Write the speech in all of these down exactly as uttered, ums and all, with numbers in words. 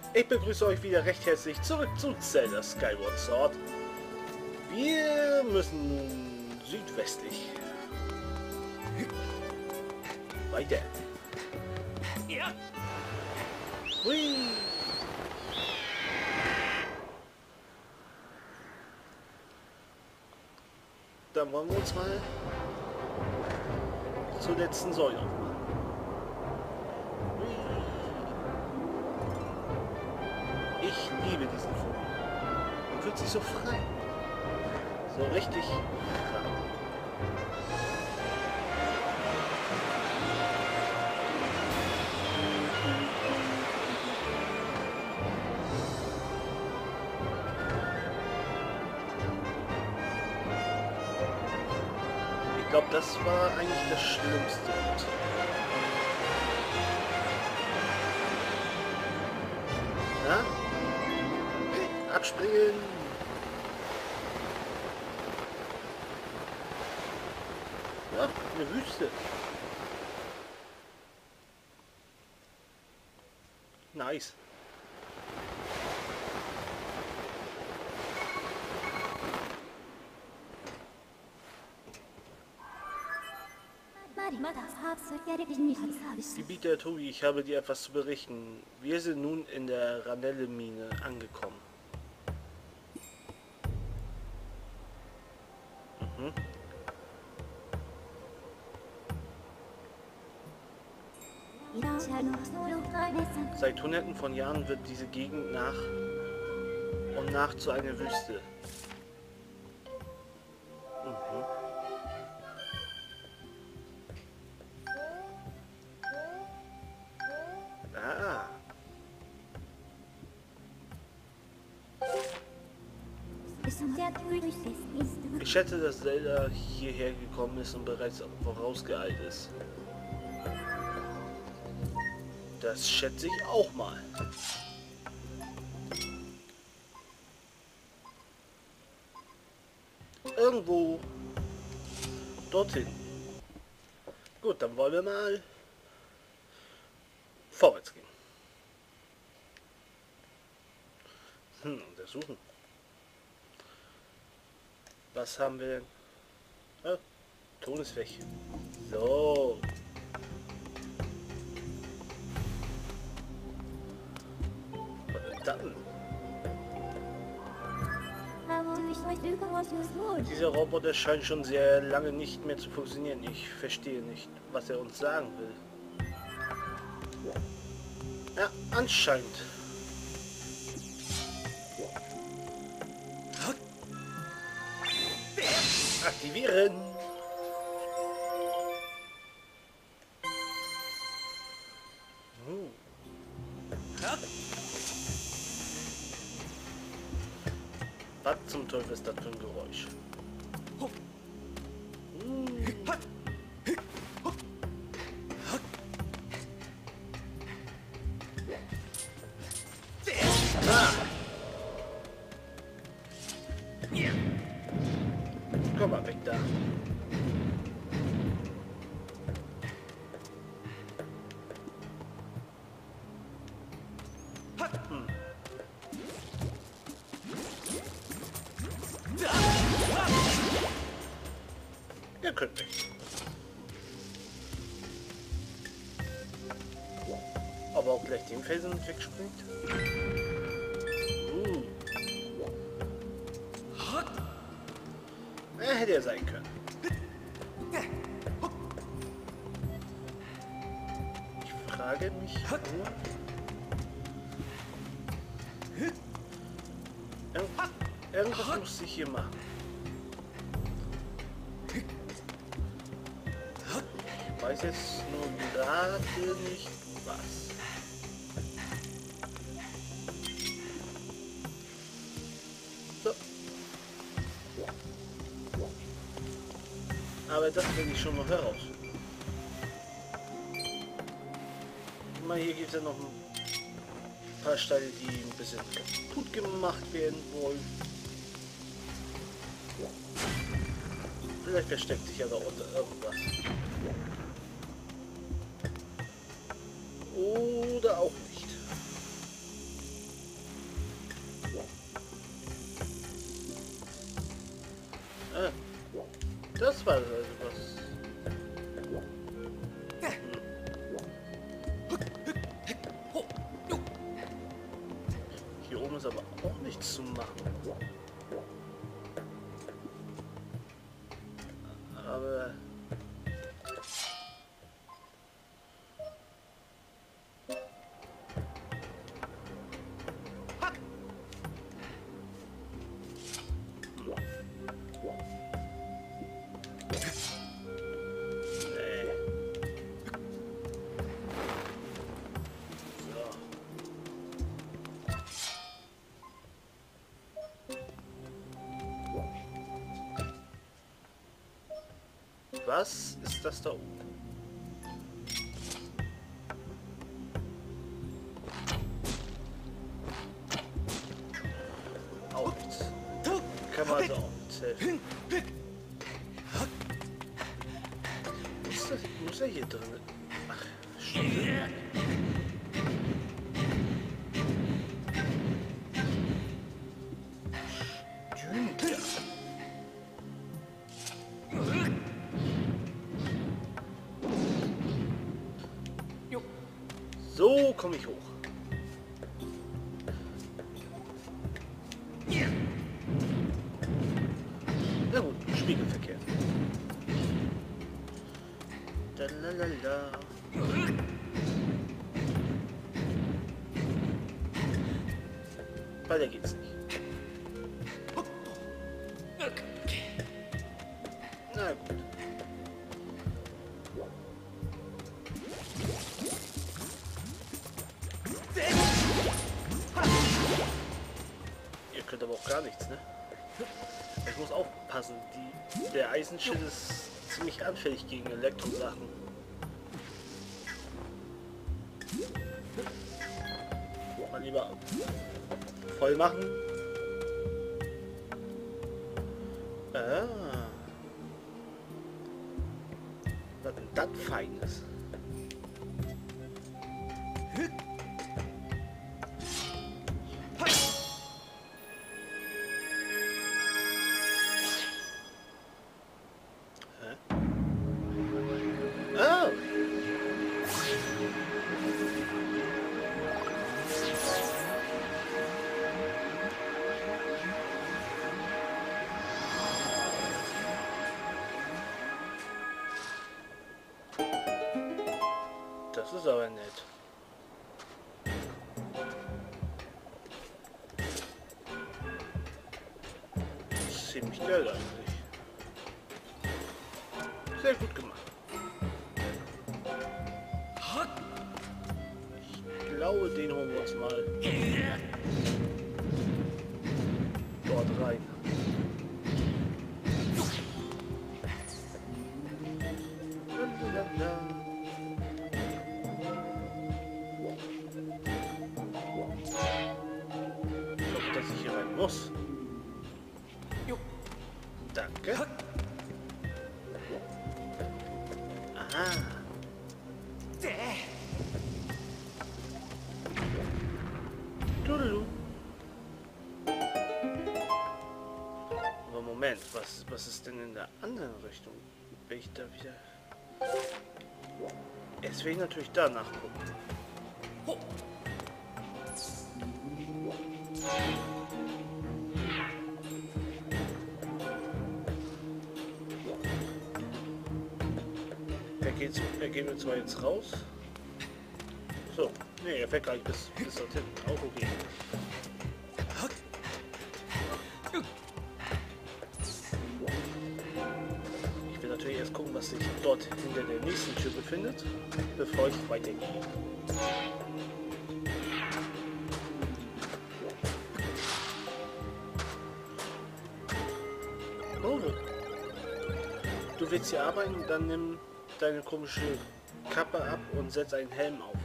Ich begrüße euch wieder recht herzlich zurück zu Zelda Skyward Sword. Wir müssen nun südwestlich weiter. Ja. Hui. Dann wollen wir uns mal zur letzten Säule aufmachen. Ich liebe diesen Vogel. Man fühlt sich so frei. So richtig frei. Ich glaube, das war eigentlich das Schlimmste. Ja? Abspringen! Ja, eine Wüste. Nice. Gebieter Tobi, ich habe dir etwas zu berichten. Wir sind nun in der Ranelle-Mine angekommen. Mhm. Seit Hunderten von Jahren wird diese Gegend nach und nach zu einer Wüste. Mhm. Ah. Ich schätze, dass Zelda hierher gekommen ist und bereits vorausgeeilt ist. Das schätze ich auch mal. Irgendwo dorthin. Gut, dann wollen wir mal vorwärts gehen. Hm, untersuchen. Was haben wir denn? Ah, Ton ist weg. So. Dann. Dieser Roboter scheint schon sehr lange nicht mehr zu funktionieren. Ich verstehe nicht, was er uns sagen will. Ja, anscheinend. Aktivieren. Uh. Was zum Teufel ist das für ein Geräusch? Hm. Ah. Komm mal weg da. Hm. Ihr könnt weg. Aber auch gleich den Felsen wegspringt. Uh. Ja, hätte er sein können. Ich frage mich nur... Irgendwas, irgendwas muss ich hier machen. Ich weiß jetzt nur gerade nicht was. So. Aber das finde ich schon noch heraus. Mal hier gibt es ja noch ein paar Steine, die ein bisschen kaputt gemacht werden wollen. Vielleicht versteckt sich ja da unter irgendwas. Oder auch nicht. ist aber auch nichts zu machen. Aber... Was ist das da oben? Auch nichts. Kann man also auch nichts helfen. Ist das, muss er hier drin? Ach, stimmt. So komme ich hoch. Na gut, Spiegelverkehr. Dalalala. Weiter geht's nicht. Na gut. Ihr könnt aber auch gar nichts, ne? Ich muss aufpassen. Die, der Eisenschild ist ziemlich anfällig gegen Elektrosachen. Mal lieber voll machen. Ah. Was denn das Feines? Das ist aber nett. Das ist ziemlich geil eigentlich. Sehr gut gemacht. Ich glaube, den holen wir uns mal dort rein. Muss. Danke. Aha. Tudelu. Aber Moment, was, was ist denn in der anderen Richtung? Will ich da wieder... Jetzt will ich natürlich da nachgucken. Er geht, er geht mir zwar jetzt raus. So, nee, er fährt gleich bis, bis dorthin. Auch okay. Ich will natürlich erst gucken, was sich dort hinter der nächsten Tür befindet, bevor ich weitergehe. Oh, du willst hier arbeiten, dann nimm deine komische Kappe ab und setz einen Helm auf.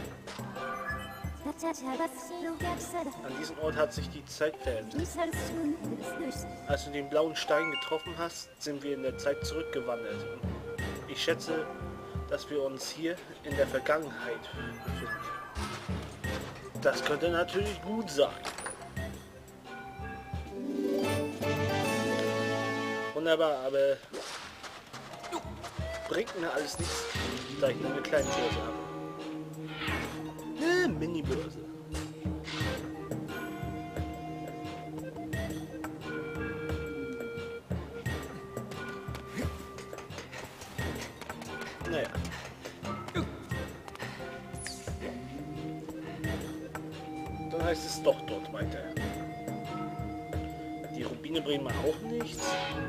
An diesem Ort hat sich die Zeit verändert. Als du den blauen Stein getroffen hast, sind wir in der Zeit zurückgewandert. Ich schätze, dass wir uns hier in der Vergangenheit befinden. Das könnte natürlich gut sein. Wunderbar, aber bringt mir alles nichts, da ich nur eine kleine Börse habe. Eine Mini-Börse. Naja. Dann heißt es doch dort weiter. Die Rubine bringen mir auch nichts.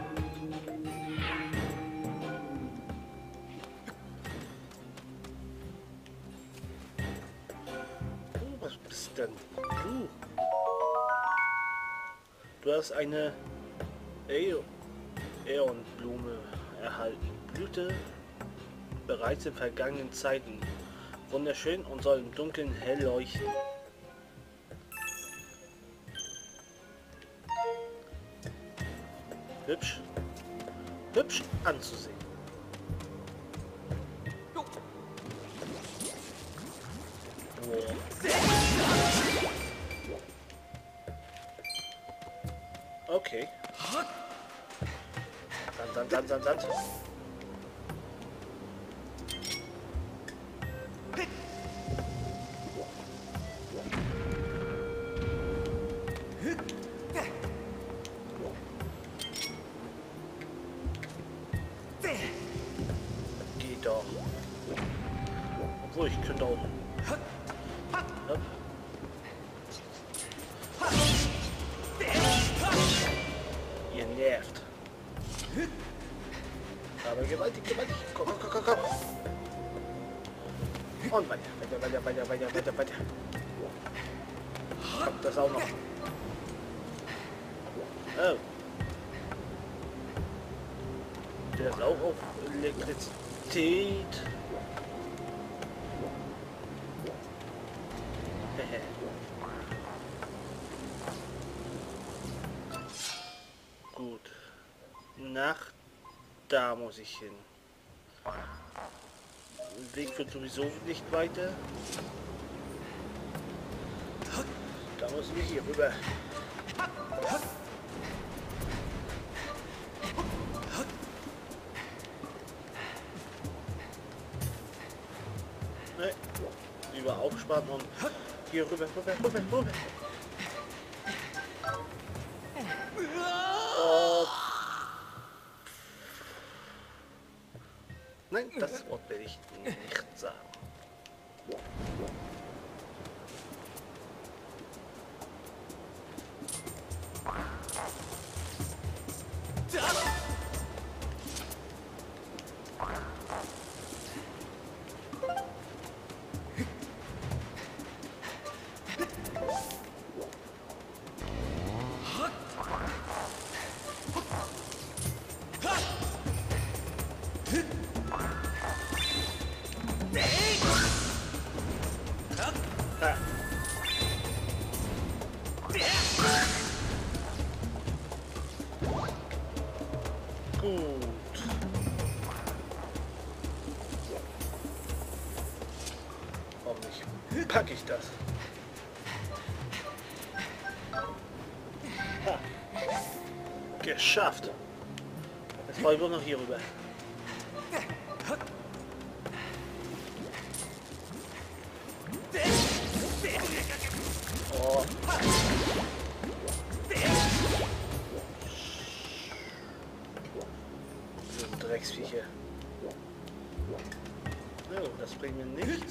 Oh, was bist denn du? Du hast eine Äonblume erhalten. Blüte bereits in vergangenen Zeiten. Wunderschön und soll im Dunkeln hell leuchten. Hübsch. Hübsch anzusehen. Wow. Okay. Sand, Sand, Sand, Sand, Sand. Geht doch. Obwohl, ich könnte auch... Ja. Ihr nervt. Aber gewaltig, gewaltig. Komm, komm, komm, komm. Und weiter, weiter, weiter, weiter, weiter, weiter, weiter. Kommt das auch noch. Oh. Der ist auch auf Elektrizität. Gut. Nach da muss ich hin. Der Weg führt sowieso nicht weiter. Da muss ich hier rüber. Ne, lieber aufsparen und hier rüber, rüber, rüber, rüber. Oh. Nein, das Wort werde ich nicht sagen. Ah. Gut. Warum nicht? Packe ich das? Ha. Geschafft. Jetzt brauche ich nur noch hier rüber. Oh. Diese Drecksviecher. No, das bringt mir nichts.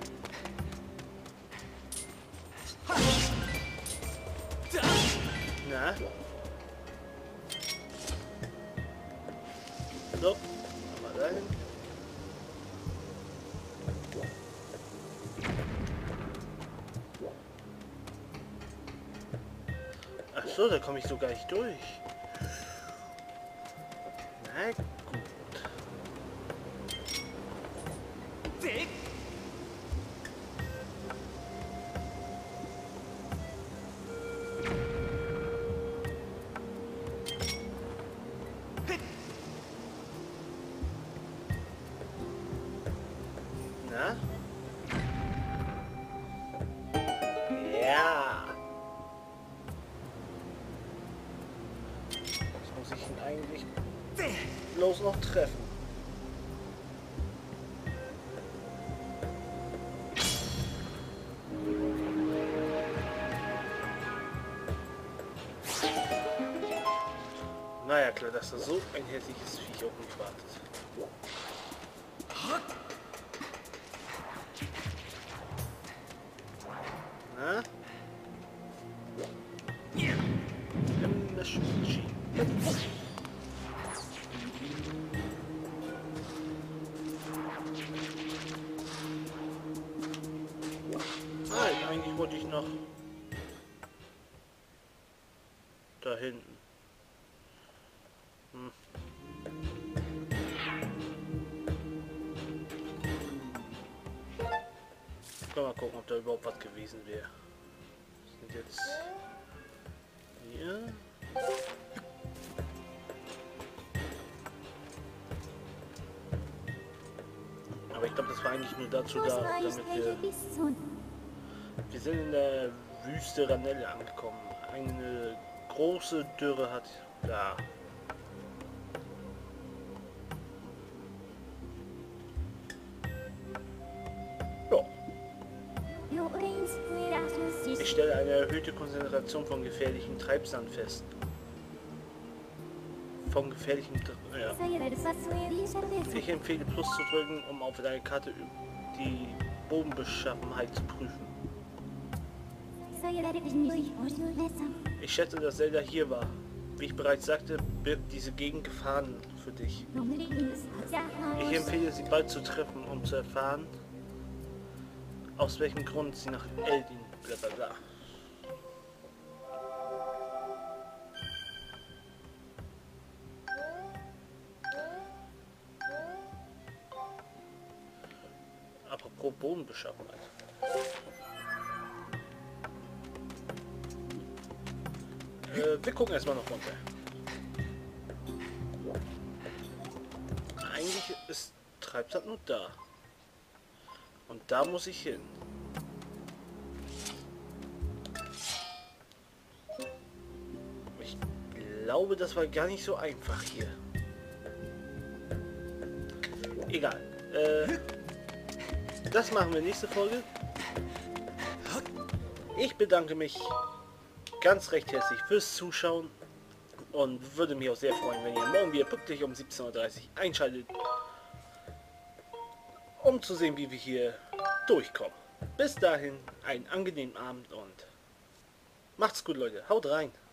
Na? So, mal dahin. Ach so, da komme ich so gar nicht durch. Na gut. Na? Ja. Jetzt muss ich ihn eigentlich bloß noch treffen. Naja, klar, dass da so ein hässliches Viech auf mich wartet. Ski. Nein, eigentlich wollte ich noch da hinten. Hm. Mal gucken, ob da überhaupt was gewesen wäre. Sind jetzt hier. Aber ich glaube, das war eigentlich nur dazu da, damit wir... Wir sind in der Wüste Ranelle angekommen. Eine große Dürre hat da. Ich stelle eine erhöhte Konzentration von gefährlichen Treibsand fest. Von gefährlichen... Ja. Ich empfehle Plus zu drücken, um auf deiner Karte die Bodenbeschaffenheit zu prüfen. Ich schätze, dass Zelda hier war. Wie ich bereits sagte, birgt diese Gegend Gefahren für dich. Ich empfehle sie bald zu treffen, um zu erfahren, aus welchem Grund sie nach Eldin blablabla. Apropos Bodenbeschaffenheit. Äh, wir gucken erstmal noch runter. Eigentlich ist Treibsand nur da. Und da muss ich hin. Ich glaube, das war gar nicht so einfach hier. Egal. Äh, das machen wir nächste Folge. Ich bedanke mich ganz recht herzlich fürs Zuschauen und würde mich auch sehr freuen, wenn ihr morgen wieder pünktlich um siebzehn Uhr dreißig einschaltet, um zu sehen, wie wir hier durchkommen. Bis dahin einen angenehmen Abend und macht's gut, Leute. Haut rein.